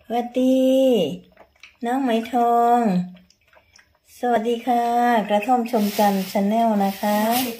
สวัสดีน้องไหมทองสวัสดีค่ะกระท่อมชมจันทร์ชาแนลนะคะ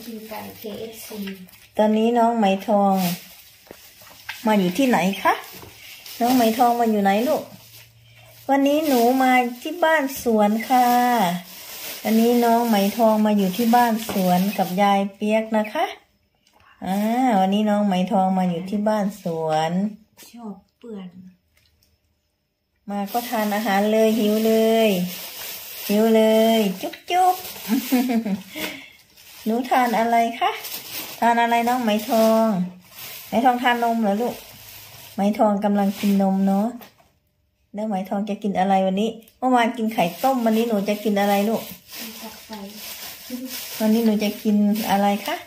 ตอนนี้น้องไหมทองมาอยู่ที่ไหนคะน้องไหมทองมาอยู่ไหนลูกวันนี้หนูมาที่บ้านสวนค่ะวันนี้น้องไหมทองมาอยู่ที่บ้านสวนกับยายเปียกนะคะวันนี้น้องไหมทองมาอยู่ที่บ้านสวนชอบเปื่อนมาก็ทานอาหารเลยหิวเลยจุ๊บจุ๊บ หนูทานอะไรคะทานอะไรน้องไหมทองทานนมเหรอลูกไหมทองกำลังกินนมเนาะแล้วไหมทองจะกินอะไรวันนี้เมื่อวานกินไข่ต้มวันนี้หนูจะกินอะไรลูกวันนี้หนูจะกินอะไรคะ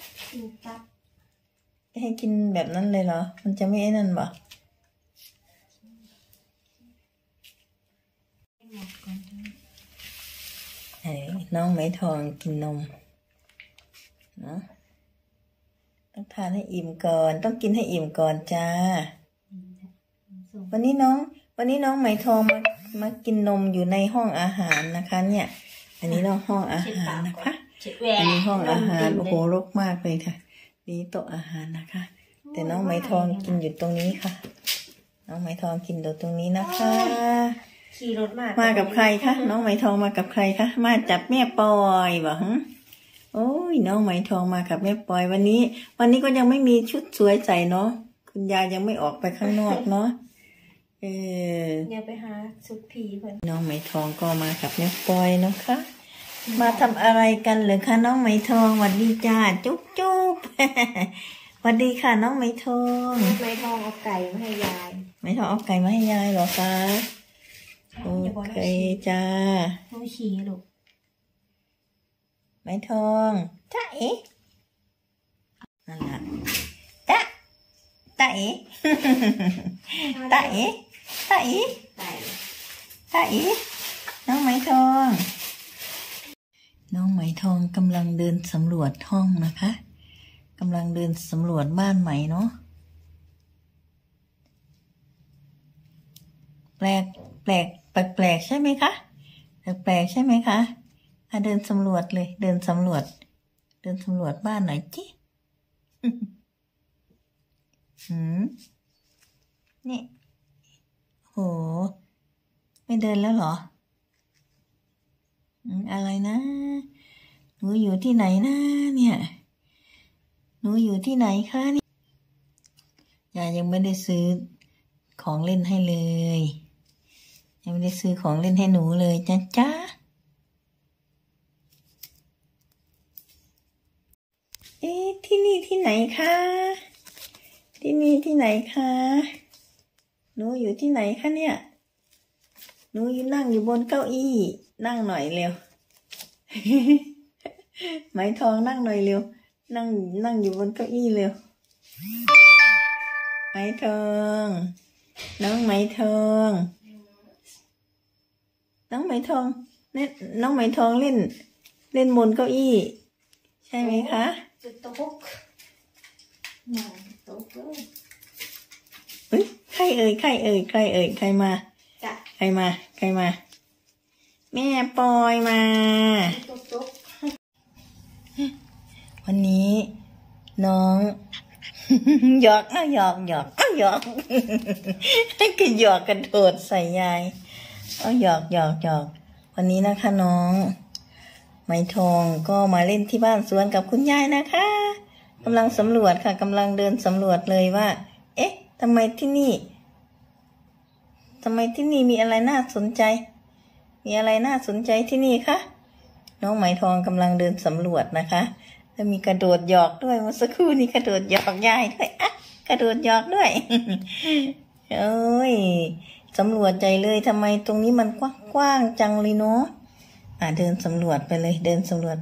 ให้กินแบบนั้นเลยเหรอมันจะไม่ไอ้นั่นบ่น้องไหมทองกินนมเนาะต้องทานให้อิ่มก่อนต้องกินให้อิ่มก่อนจ้าวันนี้น้องไหมทองมากินนมอยู่ในห้องอาหารนะคะเนี่ยอันนี้เราห้องอาหารนะคะอันนี้ห้องอาหารโอ้โหรกมากเลยค่ะนี่โต๊ะอาหารนะคะแต่น้องไหมทองกินอยู่ตรงนี้ค่ะน้องไหมทองกินอยู่ตรงนี้นะคะขี่รถมากับใครคะน้องไหมทองมากับใครคะมาจับแม่ปอยบ่ฮะโอ้ยน้องไหมทองมากับแม่ปอยวันนี้ก็ยังไม่มีชุดสวยใส่เนาะคุณยายยังไม่ออกไปข้างนอกเนาะอย่าไปหาชุดผีเพิ่นน้องไหมทองก็มากับแม่ปอยนะคะมาทำอะไรกันเหรอคะน้องไหมทองสวัสดีจ้าจุ๊บจุ๊บสวัสดีค่ะน้องไหมทองไหมทองเอาไก่มาให้ยายไหมทองเอาไก่มาให้ยายเหรอคะโอเคจ้าต้องชี้ลูกไหมทองจ้าเอ๋นั่นแหละจ้าเอ๋จ้าเอ๋น้องไหมทองกำลังเดินสำรวจห้องนะคะกำลังเดินสำรวจบ้านใหม่เนาะแปลกใช่ไหมคะแปลกใช่ไหมคะเดินสำรวจเลยเดินสำรวจบ้านหน่อยจินี่โหไม่เดินแล้วเหรออะไรนะหนูอยู่ที่ไหนนะเนี่ยหนูอยู่ที่ไหนคะนี่ยายยังไม่ได้ซื้อของเล่นให้เลยยังไม่ได้ซื้อของเล่นให้หนูเลยจ้าที่นี่ที่ไหนคะที่นี่ที่ไหนคะหนูอยู่ที่ไหนคะเนี่ยหนูนั่งอยู่บนเก้าอี้นั่งหน่อยเร็ว ไหมทองนั่งหน่อยเร็วนั่งอยู่บนเก้าอี้เร็วไหมทองน้องไหมทองเนี่ยน้องไหมทองเล่นบนเก้าอี้ใช่ไหมคะจุดโต๊ะนั่งโต๊ะใครเอ่ยใครมาจ้ะใครมาแม่ปอยมาวันนี้น้องหยอกก็หยอกก็หยอกกระโดดใส่ยายหยอกวันนี้นะคะน้องไหมทองก็มาเล่นที่บ้านสวนกับคุณยายนะคะกำลังสำรวจค่ะกำลังเดินสำรวจเลยว่าเอ๊ะทำไมที่นี่มีอะไรน่าสนใจที่นี่คะน้องไหมทองกำลังเดินสำรวจนะคะแล้วมีกระโดดหยอกด้วยเมื่อสักครู่นี้กระโดดหยอกยายด้วยกระโดดหยอกด้วยโอ้ยสำรวจใจเลยทำไมตรงนี้มันกว้างจังเลยเนาะเดินสำรวจไปเลยเดินสำรวจ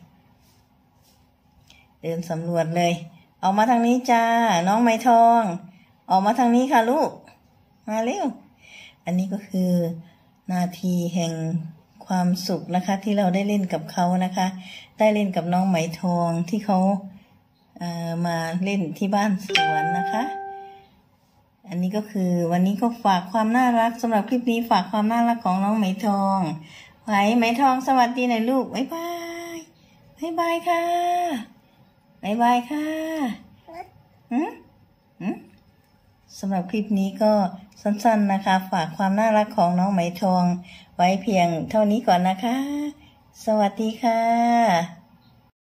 เลยออกมาทางนี้จ้าน้องไหมทองออกมาทางนี้ค่ะลูกมาเร็วอันนี้ก็คือนาทีแห่งความสุขนะคะที่เราได้เล่นกับเขานะคะได้เล่นกับน้องไหมทองที่เขามาเล่นที่บ้านสวนนะคะอันนี้ก็คือวันนี้ก็ฝากความน่ารักสำหรับคลิปนี้ฝากความน่ารักของน้องไหมทองไว้ไหมทองสวัสดีหน่อยลูกบ๊ายบายบ๊ายบายค่ะบ๊ายบายค่ะสำหรับคลิปนี้ก็สั้นๆนะคะฝากความน่ารักของน้องไหมทองไว้เพียงเท่านี้ก่อนนะคะสวัสดีค่ะ